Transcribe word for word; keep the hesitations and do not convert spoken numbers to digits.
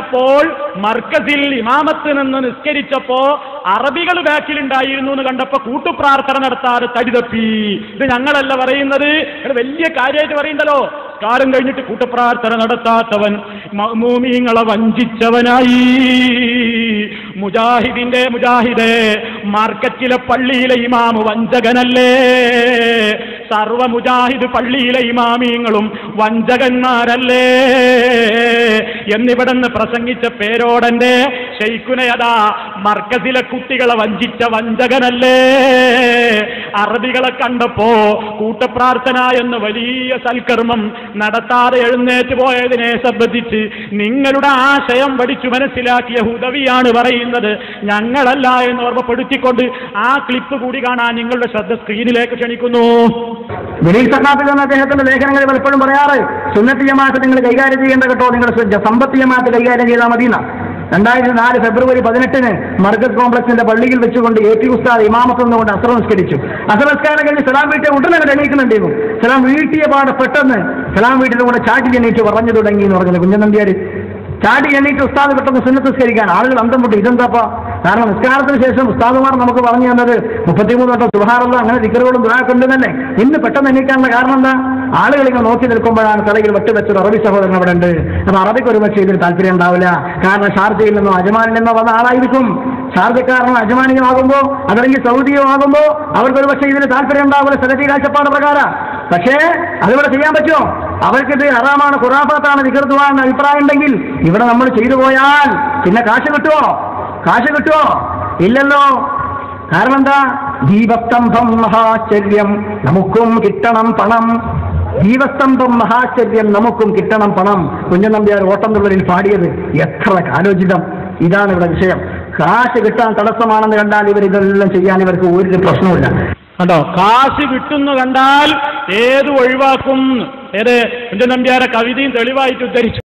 കണ്ടപ്പോൾ മർക്കസിൽ ഇമാമത്ത് നിന്ന് നിസ്കരിച്ചപ്പോ അറബികൾ ബാക്കിലുണ്ടായിരുന്നു എന്ന് കണ്ടപ്പോ കൂട്ടുപ്രാർത്ഥന നടത്താറ് തടിതപ്പി. ഇത് ഞങ്ങളല്ല പറയുന്നത്, വലിയ കാര്യമായിട്ട് പറയുന്നല്ലോ. കാലം കഴിഞ്ഞിട്ട് കൂട്ടുപ്രാർത്ഥന നടത്താത്തവൻ മഅ്മൂമീങ്ങളെ വഞ്ചിച്ചവനായി. മുജാഹിദിന്റെ മുജാഹിദേ, മാർക്കറ്റിലെ പള്ളിയിലെ ഇമാമ് വഞ്ചകനല്ലേ? സർവ മുജാഹിദ് പള്ളിയിലെ ഇമാമീങ്ങളും വഞ്ചകന്മാരല്ലേ എന്നിവിടെന്ന് പ്രസംഗിച്ച പേരോടന്റെ ശൈഖുനയതാ മർക്കസിലെ കുട്ടികളെ വഞ്ചിച്ച വഞ്ചകനല്ലേ? അറബികളെ കണ്ടപ്പോ കൂട്ടപ്രാർത്ഥന എന്ന വലിയ സൽക്കർമ്മം നടത്താതെ എഴുന്നേറ്റ് പോയതിനെ സംബന്ധിച്ച് നിങ്ങളുടെ ആശയം പഠിച്ചു മനസ്സിലാക്കിയ ഹുദവിയാണ് പറയുന്നത്, ഞങ്ങളല്ല എന്ന് ഓർമ്മപ്പെടുത്തിക്കൊണ്ട് ആ ക്ലിപ്പ് കൂടി കാണാൻ നിങ്ങളുടെ ശ്രദ്ധ സ്ക്രീനിലേക്ക് ക്ഷണിക്കുന്നു. ദലീൽ സഖാഫി എന്ന അദ്ദേഹത്തിന്റെ ലേഖനങ്ങൾ പലപ്പോഴും പറയാറ്, സുന്നത്തി ജമാഅത്ത് നിങ്ങൾ കൈകാര്യം ചെയ്യേണ്ട കേട്ടോ, നിങ്ങൾ സമ്പത്തി ജമാഅത്ത് കൈകാര്യം ചെയ്താൽ മതി. രണ്ടായിരത്തി നാല് ഫെബ്രുവരി പതിനെട്ടിന് മർക്കസ് കോംപ്ലക്സിന്റെ പള്ളിയിൽ വെച്ചുകൊണ്ട് എ പി ഉസ്താദ് ഇമാമത്ത് നിന്നുകൊണ്ട് അസ്ർ നിസ്കരിച്ചു. അസ്ർ നിസ്കാരം കഴിഞ്ഞ് സലാം വീട്ടിൽ ഉടനെ എണീക്കുന്നുണ്ടായിരുന്നു. സലാം വീട്ടിയ പാട് പെട്ടെന്ന് സലാം വീട്ടിൽ കൂടെ ചാട്ടി എണീറ്റ് പറഞ്ഞു തുടങ്ങി എന്ന് പറഞ്ഞത് കുഞ്ഞൻ നമ്പ്യാര്. ചാടി എണീറ്റ് ഉസ്താദ് പെട്ടെന്ന് സുന്നത്ത് നിസ്കരിക്കാൻ ആളുകൾ അന്തം വിട്ടു. ഇതെന്താപ്പാ? കാരണം നിസ്കാരത്തിന് ശേഷം ഉസ്താദുമാർ നമുക്ക് പറഞ്ഞു തന്നത് മുപ്പത്തിമൂന്ന് വട്ടം സുബ്ഹാനല്ലാഹ് അങ്ങനെ ദിക്റുകളും ദുആയൊക്കെ ഉണ്ട് തന്നെ. ഇന്ന് പെട്ടെന്ന് എണീക്കാനുള്ള കാരണം എന്താ? ആളുകൾ ഇങ്ങനെ നോക്കി നിൽക്കുമ്പോഴാണ് തലയിൽ വെട്ടുവെച്ചൊരു അറബി സഹോദരൻ അവിടെ ഉണ്ട്. അപ്പൊ അറബിക്ക് ഒരുപക്ഷെ ഇതിൽ താല്പര്യം ഉണ്ടാവില്ല. കാരണം ഷാർജയിൽ നിന്നോ അജ്മാനിൽ നിന്നോ വന്ന ആളായിരിക്കും. ഷാർജക്കാരനോ അജ്മാനിയോ ആകുമ്പോ അതല്ലെങ്കിൽ സൗദിയോ ആകുമ്പോ അവർക്ക് ഒരുപക്ഷെ ഇതിന് താല്പര്യം ഉണ്ടാവില്ല സലഫി കാഴ്ചപ്പാട് പ്രകാരം. പക്ഷേ അതിവിടെ ചെയ്യാൻ പറ്റുമോ? അവർക്കിത് ഹറാമാണ്, ഖുറാഫാത്താണ്, ദിക്ർ ദുആ എന്ന അഭിപ്രായം ഉണ്ടെങ്കിൽ ഇവിടെ നമ്മൾ ചെയ്തു പോയാൽ പിന്നെ കാശ് കിട്ടുമോ? കാശ് കിട്ടുമോ? ഇല്ലല്ലോ. കാരണം എന്താ? ദീപസ്തംഭം മഹാശ്ചര്യം, നമുക്കും കിട്ടണം പണം. ദീപസ്തംഭം മഹാശ്ചര്യം, നമുക്കും കിട്ടണം പണം. കുഞ്ഞൻ നമ്പ്യാർ ഓട്ടംതുള്ളലിൽ പാടിയത് എത്ര കാലോചിതം. ഇതാണ് ഇവിടെ വിഷയം. കാശ് കിട്ടാൻ തടസ്സമാണെന്ന് കണ്ടാൽ ഇവർ ഇതെല്ലാം ചെയ്യാൻ ഇവർക്ക് ഒരു പ്രശ്നമില്ല. കണ്ടോ, കാശ് കിട്ടുന്നു കണ്ടാൽ ഏത് ഒഴിവാക്കും. ഏത് കുഞ്ഞൻ നമ്പ്യാരെ കവിതയും തെളിവായിട്ട് ഉദ്ധരിച്ചു.